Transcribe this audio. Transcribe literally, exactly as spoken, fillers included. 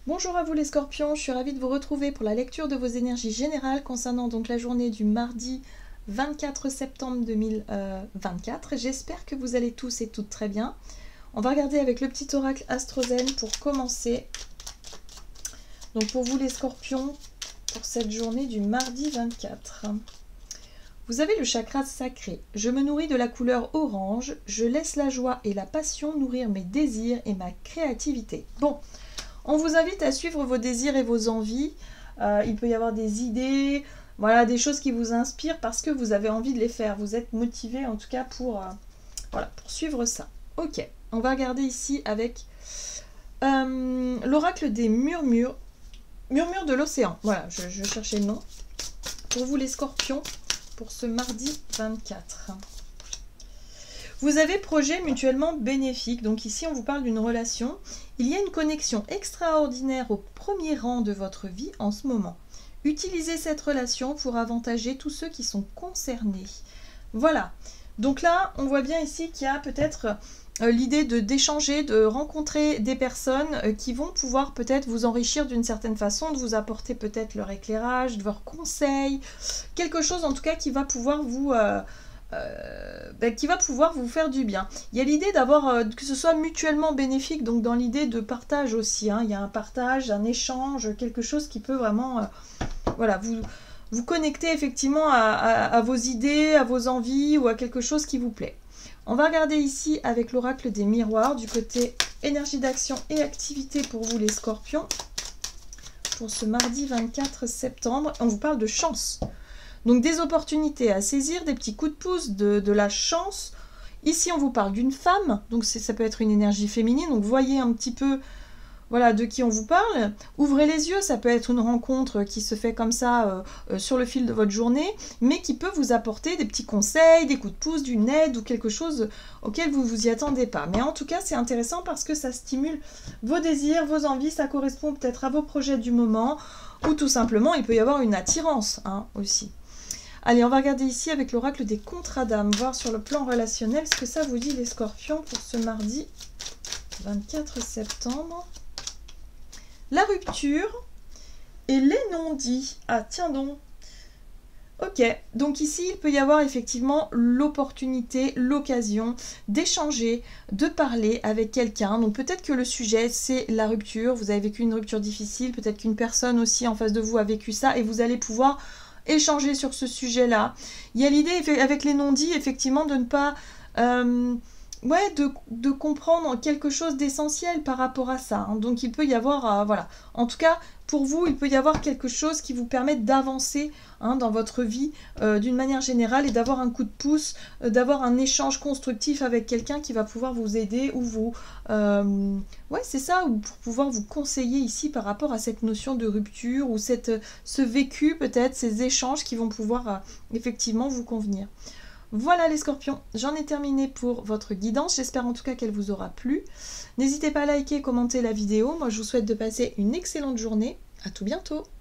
Bonjour à vous les scorpions, je suis ravie de vous retrouver pour la lecture de vos énergies générales concernant donc la journée du mardi vingt-quatre septembre deux mille vingt-quatre. J'espère que vous allez tous et toutes très bien. On va regarder avec le petit oracle Astrozen pour commencer. Donc pour vous les scorpions, pour cette journée du mardi vingt-quatre. Vous avez le chakra sacré. Je me nourris de la couleur orange. Je laisse la joie et la passion nourrir mes désirs et ma créativité. Bon, on vous invite à suivre vos désirs et vos envies. Euh, il peut y avoir des idées, voilà, des choses qui vous inspirent parce que vous avez envie de les faire. Vous êtes motivé en tout cas pour, euh, voilà, pour suivre ça. Ok, on va regarder ici avec euh, l'oracle des murmures. Murmures de l'océan. Voilà, je, je cherchais le nom. Pour vous les scorpions, pour ce mardi vingt-quatre. Vous avez projet mutuellement bénéfique. Donc ici, on vous parle d'une relation. Il y a une connexion extraordinaire au premier rang de votre vie en ce moment. Utilisez cette relation pour avantager tous ceux qui sont concernés. Voilà. Donc là, on voit bien ici qu'il y a peut-être euh, l'idée de d'échanger, de rencontrer des personnes euh, qui vont pouvoir peut-être vous enrichir d'une certaine façon, de vous apporter peut-être leur éclairage, de leurs conseils, quelque chose en tout cas qui va pouvoir vous... Euh, Euh, ben, qui va pouvoir vous faire du bien. Il y a l'idée d'avoir, euh, que ce soit mutuellement bénéfique, donc dans l'idée de partage aussi, hein. Il y a un partage, un échange, quelque chose qui peut vraiment, euh, voilà, vous, vous connecter effectivement à, à, à vos idées, à vos envies ou à quelque chose qui vous plaît. On va regarder ici avec l'oracle des miroirs, du côté énergie d'action et activité pour vous les scorpions, pour ce mardi vingt-quatre septembre. On vous parle de chance. Donc des opportunités à saisir, des petits coups de pouce, de, de la chance. Ici, on vous parle d'une femme, donc ça peut être une énergie féminine. Donc voyez un petit peu, voilà, de qui on vous parle. Ouvrez les yeux, ça peut être une rencontre qui se fait comme ça euh, euh, sur le fil de votre journée, mais qui peut vous apporter des petits conseils, des coups de pouce, d'une aide ou quelque chose auquel vous ne vous y attendez pas. Mais en tout cas, c'est intéressant parce que ça stimule vos désirs, vos envies, ça correspond peut-être à vos projets du moment, ou tout simplement, il peut y avoir une attirance hein, aussi. Allez, on va regarder ici avec l'oracle des contrats d'âme, voir sur le plan relationnel ce que ça vous dit les scorpions pour ce mardi vingt-quatre septembre. La rupture et les non-dits. Ah, tiens donc. Ok, donc ici, il peut y avoir effectivement l'opportunité, l'occasion d'échanger, de parler avec quelqu'un. Donc peut-être que le sujet, c'est la rupture. Vous avez vécu une rupture difficile, peut-être qu'une personne aussi en face de vous a vécu ça et vous allez pouvoir échanger sur ce sujet-là. Il y a l'idée avec les non-dits, effectivement, de ne pas... Euh, ouais, de, de comprendre quelque chose d'essentiel par rapport à ça. Hein. Donc il peut y avoir... Euh, voilà. En tout cas, pour vous, il peut y avoir quelque chose qui vous permette d'avancer hein, dans votre vie euh, d'une manière générale et d'avoir un coup de pouce, euh, d'avoir un échange constructif avec quelqu'un qui va pouvoir vous aider ou vous... Euh, ouais, c'est ça, ou pour pouvoir vous conseiller ici par rapport à cette notion de rupture ou cette, ce vécu peut-être, ces échanges qui vont pouvoir euh, effectivement vous convenir. Voilà les scorpions, j'en ai terminé pour votre guidance, j'espère en tout cas qu'elle vous aura plu. N'hésitez pas à liker, commenter la vidéo, moi je vous souhaite de passer une excellente journée, à tout bientôt.